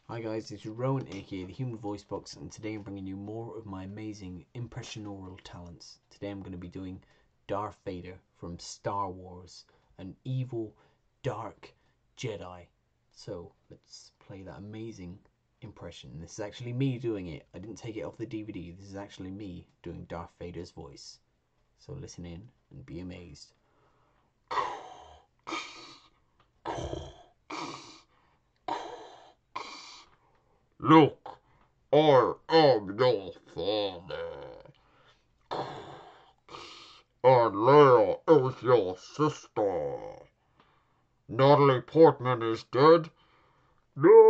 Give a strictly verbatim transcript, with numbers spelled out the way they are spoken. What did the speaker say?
Hi guys, this is Rowan aka the Human Voice Box, and today I'm bringing you more of my amazing impressionaural talents. Today I'm going to be doing Darth Vader from Star Wars, an evil, dark Jedi. So let's play that amazing impression. This is actually me doing it. I didn't take it off the D V D. This is actually me doing Darth Vader's voice. So listen in and be amazed. Look, I am your father, and Leia is your sister. Natalie Portman is dead. No!